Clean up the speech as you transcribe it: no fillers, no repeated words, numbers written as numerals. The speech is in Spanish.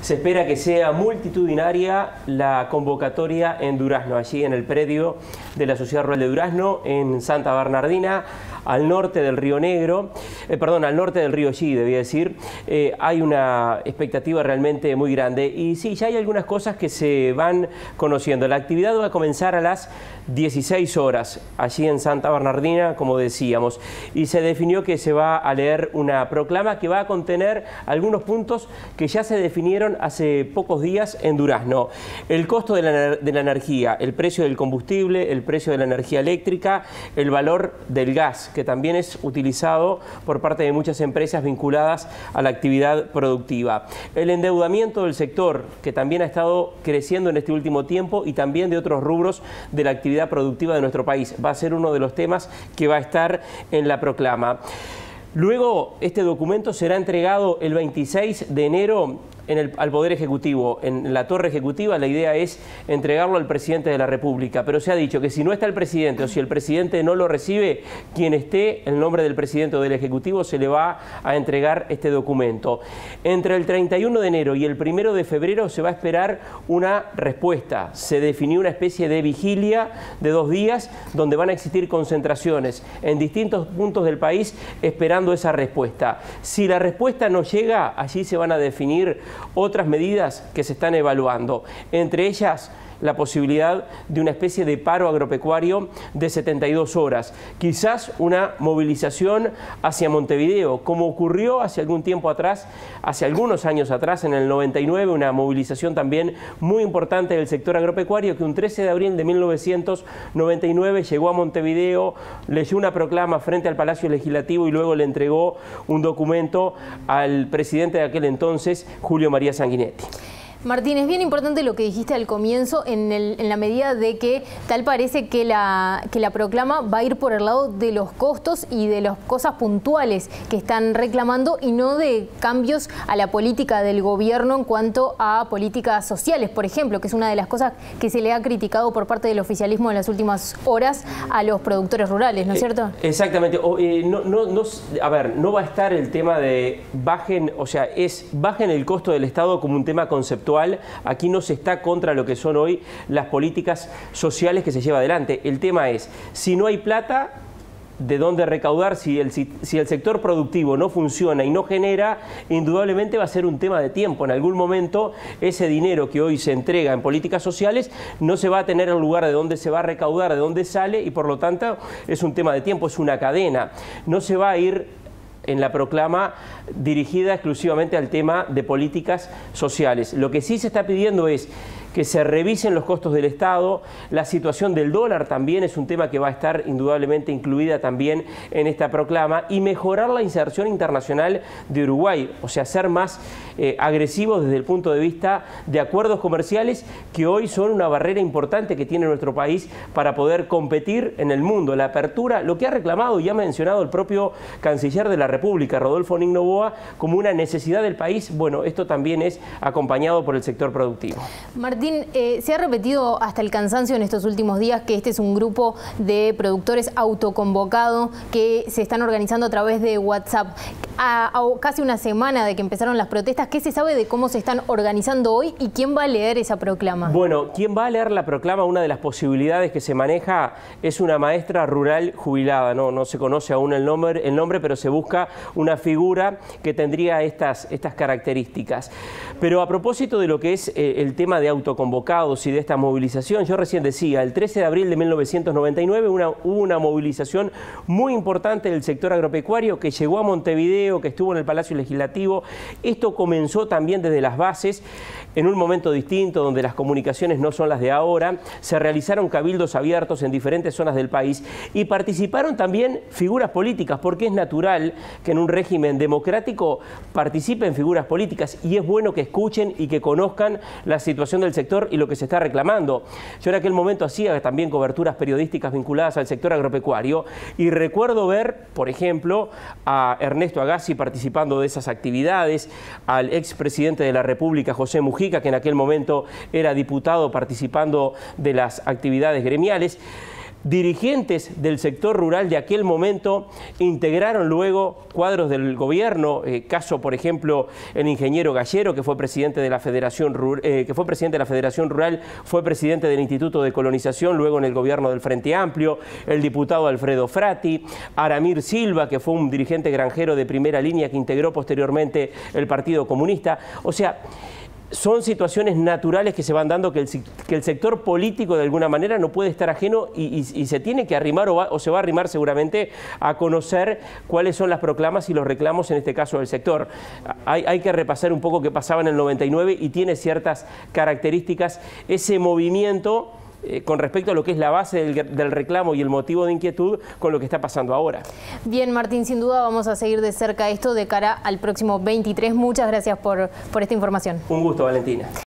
Se espera que sea multitudinaria la convocatoria en Durazno, allí en el predio de la Sociedad Rural de Durazno, en Santa Bernardina, al norte del Río Negro, al norte del Río Xi, debía decir. Hay una expectativa realmente muy grande y sí, ya hay algunas cosas que se van conociendo. La actividad va a comenzar a las 16 horas, allí en Santa Bernardina, como decíamos, y se definió que se va a leer una proclama que va a contener algunos puntos que ya se definieron hace pocos días en Durazno. El costo de la energía, el precio del combustible, el precio de la energía eléctrica, el valor del gas, que también es utilizado por parte de muchas empresas vinculadas a la actividad productiva. El endeudamiento del sector, que también ha estado creciendo en este último tiempo, y también de otros rubros de la actividad productiva de nuestro país. Va a ser uno de los temas que va a estar en la proclama. Luego, este documento será entregado el 26 de enero al Poder Ejecutivo, en la Torre Ejecutiva. La idea es entregarlo al Presidente de la República, pero se ha dicho que si no está el Presidente o si el Presidente no lo recibe, quien esté en nombre del Presidente o del Ejecutivo se le va a entregar este documento. Entre el 31 de enero y el 1 de febrero se va a esperar una respuesta. Se definió una especie de vigilia de 2 días donde van a existir concentraciones en distintos puntos del país esperando esa respuesta. Si la respuesta no llega, allí se van a definir otras medidas que se están evaluando, entre ellas la posibilidad de una especie de paro agropecuario de 72 horas, quizás una movilización hacia Montevideo, como ocurrió hace algún tiempo atrás, hace algunos años atrás, en el 99, una movilización también muy importante del sector agropecuario, que un 13 de abril de 1999 llegó a Montevideo, leyó una proclama frente al Palacio Legislativo y luego le entregó un documento al presidente de aquel entonces, Julio María Sanguinetti. Martín, es bien importante lo que dijiste al comienzo, en la medida de que tal parece que la proclama va a ir por el lado de los costos y de las cosas puntuales que están reclamando y no de cambios a la política del gobierno en cuanto a políticas sociales, por ejemplo, que es una de las cosas que se le ha criticado por parte del oficialismo en las últimas horas a los productores rurales, ¿no es cierto? Exactamente. A ver, no va a estar el tema de bajen el costo del Estado como un tema conceptual. Aquí no se está contra lo que son hoy las políticas sociales que se lleva adelante. El tema es, si no hay plata, ¿de dónde recaudar? Si el sector productivo no funciona y no genera, indudablemente va a ser un tema de tiempo. En algún momento ese dinero que hoy se entrega en políticas sociales no se va a tener el lugar de dónde se va a recaudar, de dónde sale, y por lo tanto es un tema de tiempo, es una cadena. No se va a ir en la proclama dirigida exclusivamente al tema de políticas sociales. Lo que sí se está pidiendo es que se revisen los costos del Estado. La situación del dólar también es un tema que va a estar indudablemente incluida también en esta proclama, y mejorar la inserción internacional de Uruguay, o sea, ser más agresivos desde el punto de vista de acuerdos comerciales que hoy son una barrera importante que tiene nuestro país para poder competir en el mundo. La apertura, lo que ha reclamado y ha mencionado el propio canciller de la República, Rodolfo Noboa, como una necesidad del país, bueno, esto también es acompañado por el sector productivo. Martín, se ha repetido hasta el cansancio en estos últimos días que este es un grupo de productores autoconvocado que se están organizando a través de WhatsApp. A casi una semana de que empezaron las protestas, ¿qué se sabe de cómo se están organizando hoy y quién va a leer esa proclama? Bueno, quien va a leer la proclama, una de las posibilidades que se maneja es una maestra rural jubilada. No se conoce aún el nombre, pero se busca una figura que tendría estas características. Pero a propósito de lo que es el tema de autoconvocados y de esta movilización, yo recién decía, el 13 de abril de 1999 hubo una movilización muy importante del sector agropecuario que llegó a Montevideo, que estuvo en el Palacio Legislativo. Esto comenzó también desde las bases, en un momento distinto, donde las comunicaciones no son las de ahora. Se realizaron cabildos abiertos en diferentes zonas del país y participaron también figuras políticas, porque es natural que en un régimen democrático participen figuras políticas, y es bueno que escuchen y que conozcan la situación del sector y lo que se está reclamando. Yo en aquel momento hacía también coberturas periodísticas vinculadas al sector agropecuario y recuerdo ver, por ejemplo, a Ernesto Agassi participando de esas actividades, al expresidente de la República, José Mujica, que en aquel momento era diputado, participando de las actividades gremiales. Dirigentes del sector rural de aquel momento integraron luego cuadros del gobierno, caso por ejemplo el ingeniero Gallero, que fue presidente de la Federación Rural, fue presidente del Instituto de Colonización, luego en el gobierno del Frente Amplio, el diputado Alfredo Frati, Aramir Silva, que fue un dirigente granjero de primera línea que integró posteriormente el Partido Comunista. O sea, son situaciones naturales que se van dando que el sector político de alguna manera no puede estar ajeno y se tiene que arrimar o se va a arrimar seguramente a conocer cuáles son las proclamas y los reclamos en este caso del sector. Hay que repasar un poco qué pasaba en el 99 y tiene ciertas características ese movimiento con respecto a lo que es la base del reclamo y el motivo de inquietud con lo que está pasando ahora. Bien, Martín, sin duda vamos a seguir de cerca esto de cara al próximo 23. Muchas gracias por esta información. Un gusto, Valentina.